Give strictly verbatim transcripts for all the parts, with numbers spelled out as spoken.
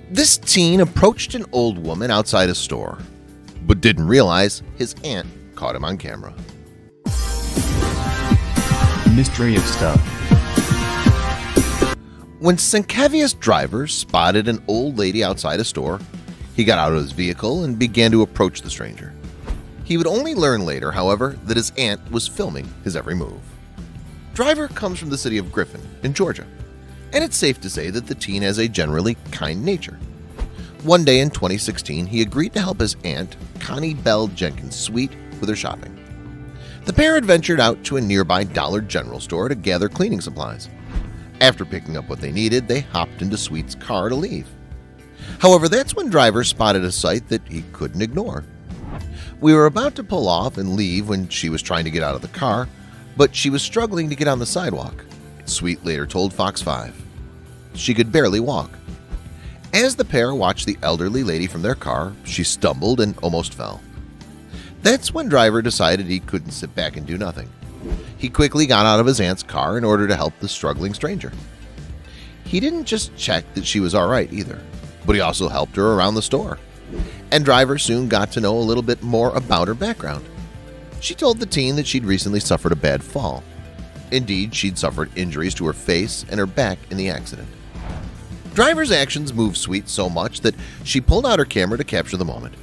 This teen approached an old woman outside a store, but didn't realize his aunt caught him on camera. Mystery of Stuff. When Sienkiewicz driver spotted an old lady outside a store, he got out of his vehicle and began to approach the stranger. He would only learn later, however, that his aunt was filming his every move. Driver comes from the city of Griffin in Georgia, and it's safe to say that the teen has a generally kind nature. One day in twenty sixteen, he agreed to help his aunt, Connie Bell Jenkins Sweet, with her shopping. The pair had ventured out to a nearby Dollar General store to gather cleaning supplies. After picking up what they needed, they hopped into Sweet's car to leave. However, that's when Driver spotted a sight that he couldn't ignore. We were about to pull off and leave when she was trying to get out of the car, but she was struggling to get on the sidewalk. Sweet later told Fox five. She could barely walk. As the pair watched the elderly lady from their car, she stumbled and almost fell. That's when Driver decided he couldn't sit back and do nothing. He quickly got out of his aunt's car in order to help the struggling stranger. He didn't just check that she was all right either, but he also helped her around the store. And Driver soon got to know a little bit more about her background. She told the teen that she'd recently suffered a bad fall. Indeed, she'd suffered injuries to her face and her back in the accident. Driver's actions moved Sweet so much that she pulled out her camera to capture the moment.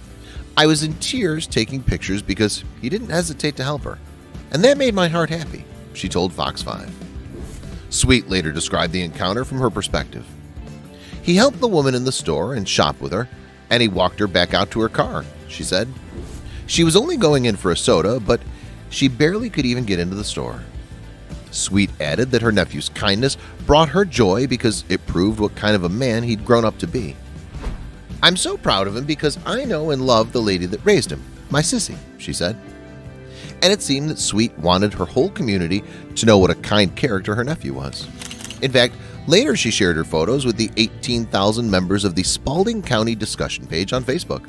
I was in tears taking pictures because he didn't hesitate to help her, and that made my heart happy, she told Fox five. Sweet later described the encounter from her perspective. He helped the woman in the store and shopped with her, and he walked her back out to her car, she said. She was only going in for a soda, but she barely could even get into the store. Sweet added that her nephew's kindness brought her joy because it proved what kind of a man he'd grown up to be. I'm so proud of him because I know and love the lady that raised him, my sissy, she said. And it seemed that Sweet wanted her whole community to know what a kind character her nephew was. In fact, later she shared her photos with the eighteen thousand members of the Spalding County discussion page on Facebook.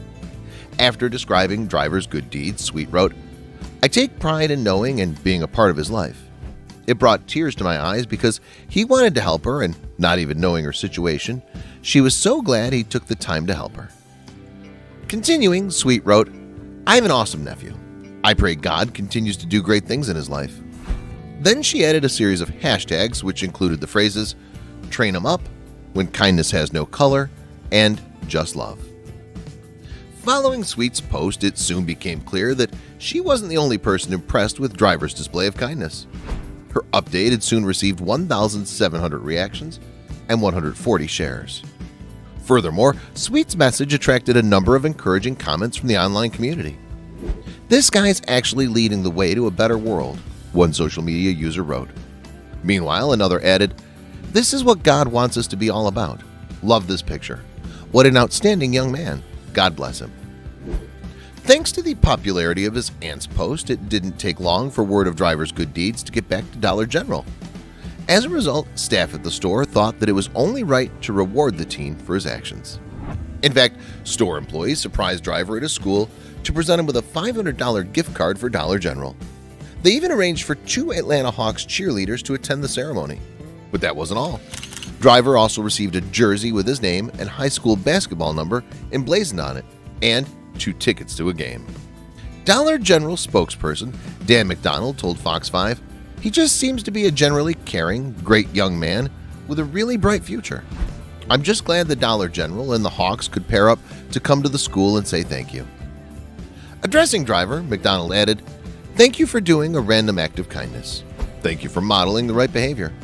After describing Driver's good deeds, Sweet wrote, I take pride in knowing and being a part of his life. It brought tears to my eyes because he wanted to help her, and not even knowing her situation, she was so glad he took the time to help her. Continuing, Sweet wrote, I have an awesome nephew. I pray God continues to do great things in his life. Then she added a series of hashtags which included the phrases, train him up, when kindness has no color, and just love. Following Sweet's post, it soon became clear that she wasn't the only person impressed with Driver's display of kindness. Her update had soon received one thousand seven hundred reactions and one hundred forty shares. Furthermore, Sweet's message attracted a number of encouraging comments from the online community. This guy's actually leading the way to a better world, one social media user wrote. Meanwhile, another added, this is what God wants us to be all about. Love this picture. What an outstanding young man. God bless him. Thanks to the popularity of his aunt's post, it didn't take long for word of Driver's good deeds to get back to Dollar General. As a result, staff at the store thought that it was only right to reward the teen for his actions. In fact, store employees surprised Driver at his school to present him with a five hundred dollar gift card for Dollar General. They even arranged for two Atlanta Hawks cheerleaders to attend the ceremony. But that wasn't all. Driver also received a jersey with his name and high school basketball number emblazoned on it, and two tickets to a game. Dollar General spokesperson Dan McDonald told Fox five, he just seems to be a generally caring, great young man with a really bright future. I'm just glad the Dollar General and the Hawks could pair up to come to the school and say thank you. Addressing Driver, McDonald added, thank you for doing a random act of kindness. Thank you for modeling the right behavior.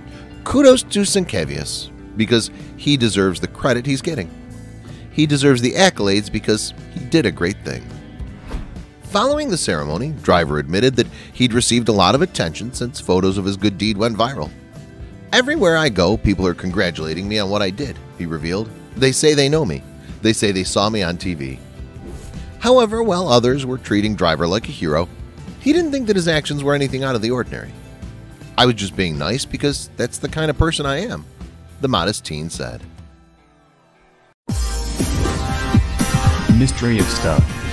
Kudos to Sienkiewicz because he deserves the credit he's getting. He deserves the accolades because he did a great thing. Following the ceremony, Driver admitted that he'd received a lot of attention since photos of his good deed went viral. Everywhere I go, people are congratulating me on what I did, he revealed. They say they know me. They say they saw me on T V. However, while others were treating Driver like a hero, he didn't think that his actions were anything out of the ordinary. I was just being nice because that's the kind of person I am, the modest teen said. Mystery of Stuff.